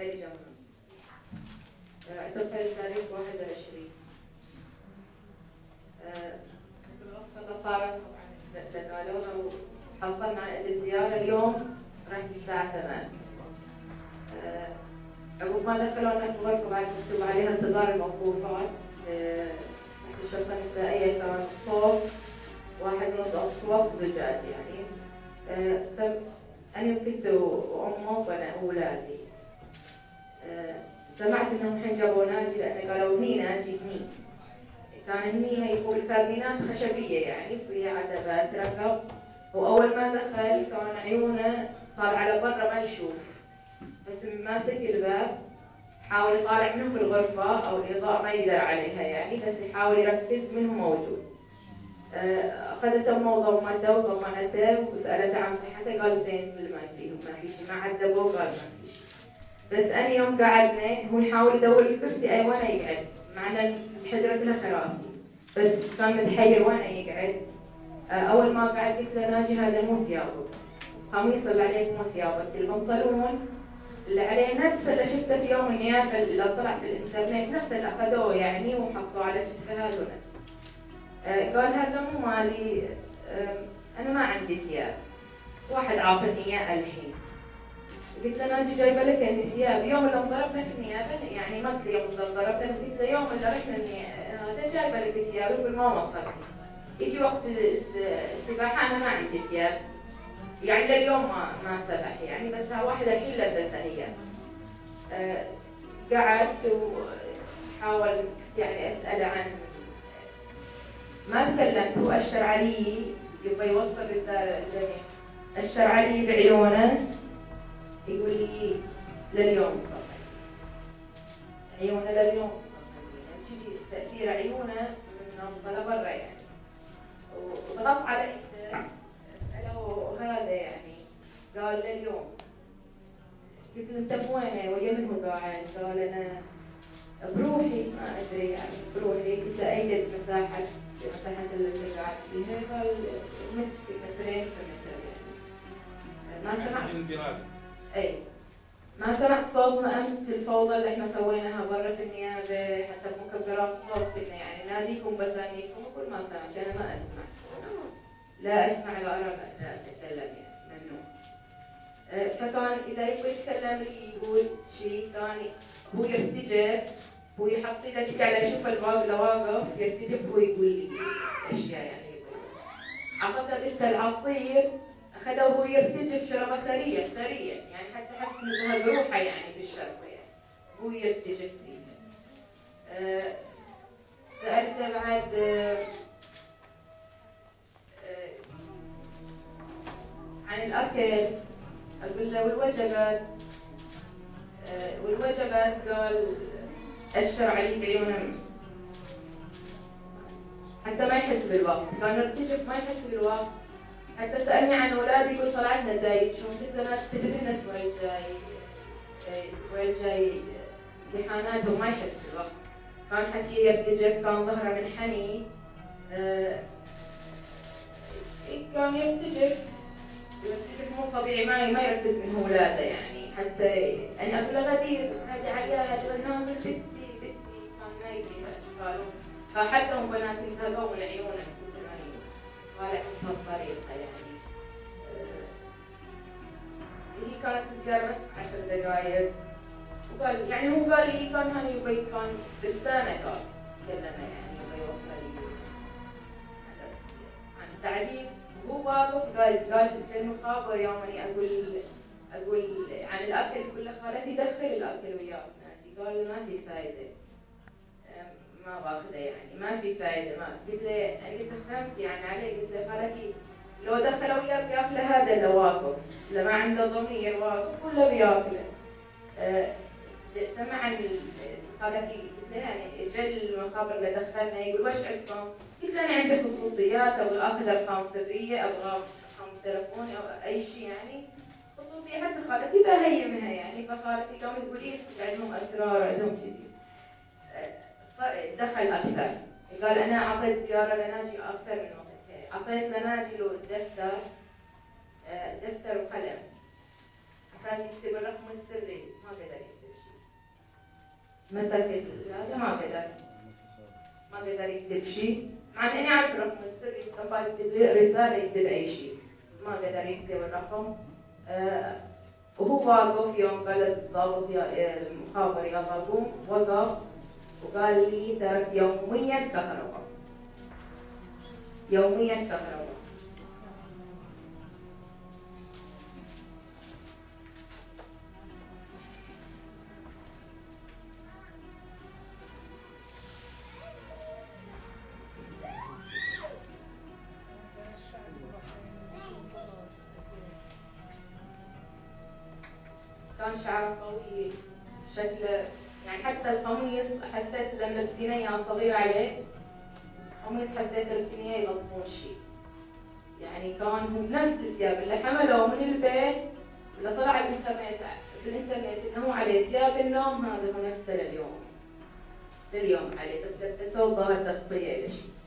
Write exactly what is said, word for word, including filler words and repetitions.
خديجة منى. اعتقل تاريخ واحد وعشرين. الغفصة اللي صارت طبعا قالوها وحصلنا على الزيارة اليوم رحت الساعة ثمانية. عقب ما دخلونا في الغرفة بعد مكتوب عليها انتظار الموقوفات تحت الشرطة النسائية كان صوت واحد من الأصوات زجاج يعني. أه أنا وكنت وأمه وأولادي. أه سمعت إنهم الحين جابوا ناجي لأن قالوا هني ناجي هني. كان هني هي يقول كابينات خشبية يعني فيها عتبات ركب، وأول ما دخل كان عيونه طالع على برا ما يشوف، بس ماسك الباب حاول يطالع منه في الغرفة أو الإضاءة ما يقدر عليها يعني، بس يحاول يركز منه موجود. أخذت أمه وضمته وطمنته وسألته عن صحته قال زين كل ما فيه ما في شيء، ما عذبوه قال ما في شيء. بس أنا يوم قعدنا هو يحاول يدور الكرسي أي وين يقعد، مع أن الحجرة كلها كراسي، بس كان متحير وين يقعد. أول ما قعد قلت له ناجي هذا مو ثيابك، قميص اللي عليك مو ثيابك، البنطلون اللي عليه نفس اللي شفته في يوم النيابة اللي طلع في الانترنت نفس اللي أخذوه يعني وحطوه على كتفه هذا ونفسه. آه قال هذا مو مالي، آه أنا ما عندي ثياب، واحد عاطني إياه الحين. قلت له ناجي جايبه لك أنت ثياب، يوم اللي انضربنا في النيابة يعني ما قلت يوم اللي انضربنا، بس قلت له يوم اللي رحنا هذا جايبه لك ثياب يقول ما وصلني. يجي وقت السباحة أنا ما عندي ثياب، يعني لليوم ما ما سبح يعني، بس ها واحد الحين لبسها هي. أه قعدت وحاول يعني أسأله عن، ما تكلمت، هو أشر علي يبغى يوصل رسالة للجميع، أشر علي بعيونه يقول لي لليوم صفحي، عيونه لليوم صفحي، يعني تأثير عيونه من نوصله برا يعني. وضغط على إيده أسأله هذا يعني، قال لليوم. قلت له أنت بوينه ويا من هو قاعد؟ قال أنا بروحي ما أدري يعني بروحي. قلت له أي قد مساحة مساحة اللي أنت قاعد فيها؟ قال متر مترين في متر يعني. ما سمعت أي ما سمعت صوتنا أمس في الفوضى اللي إحنا سويناها برا في النيابة، حتى بمكبرات الصوت كنا يعني ناديكم بساميكم وكل ما سمعت أنا ما أسمع، لا أسمع لا أرى لا أتكلم يعني ممنوع. فكان إذا يبغى يتكلم لي يقول شيء ثاني هو يرتجف، هو يحط ايده على شوف الباب اللي واقف يرتجف هو يقول لي أشياء يعني يقول. أعطته بنت العصير أخذه وهو يرتجف شربه سريع سريع يعني حتى حس إنها جروحه يعني بالشربة يعني هو يرتجف فيها. أه سألته بعد أه أه عن الأكل، أقول له والوجبات أه والوجبات قال أشر علي بعيونه حتى ما يحس بالوقت، كان يرتجف ما يحس بالوقت. حتى سألني عن أولادي يقول طلعت نتائج شلون؟ قلت له ناس تدري الأسبوع الجاي الأسبوع الجاي امتحانات وما يحس بالوقت. كان حكي يرتجف، كان ظهره منحني، أه كان يرتجف يرتجف مو طبيعي ما ما يركز من هو ولاده يعني. حتى أنا أقول له غدير هذه عيال هذه نام بنتي بنتي كان ما يدري ما قالوا، فحتى هم بنات يزهقوا من عيونه من كثر ما طالع بهالطريقة يعني. هي كانت تسجار بس عشر دقائق وقال يعني هو قال لي كان هاني يبغى كان بالسنة قال كلمه يعني يبغى يوصل لي عن التعذيب وهو واقف. قال قال في المخابر يوم اني اقول اقول عن الاكل يقول له خالتي دخل الاكل وياك ناجي. قال ما في فايدة ما باخذه يعني ما في فايدة. ما قلت له انا قلت له فهمت يعني عليه. قلت له خالتي لو دخل وياك بياكله هذا اللي واقف اللي ما عنده ضمير واقف ولا بياكله. أه سمع عن خالتي قلت له يعني جا المخابر اللي دخلنا يقول وش عندكم؟ قلت له انا عندي خصوصيات ابغى اخذ ارقام سريه ابغى رقم تلفوني او اي شيء يعني خصوصيه حتى خالتي بهيمها يعني. فخالتي قامت تقول لي عندهم اسرار عندهم كذي. دخل اكثر قال انا اعطيت زياره لناجي اكثر من وقتها. اعطيت لناجي له دفتر دفتر وقلم اساس يكتب الرقم السري ما قدر يكتب مسك هذا ما قدر ما قدر يكتب شيء، مع اني اعرف الرقم السري بس لما يكتب لي رساله يكتب اي شيء، ما قدر يكتب الرقم. أه وهو واقف يوم بلد ضابط المخابر يا بابوم، وقف وقال لي ترك يوميا كهرباء، يوميا كهرباء. كان شعره طويل شكله، يعني حتى القميص حسيت لما لبسينه اياه صغير عليه، قميص حسيت لبسينه يغطون شيء، يعني كان هو بنفس الثياب اللي حملوه من البيت اللي طلع الانترنت في الانترنت انه هو عليه ثياب النوم، هذا هو نفسه لليوم لليوم عليه، بس لبسوه ظاهر تغطيه لشيء.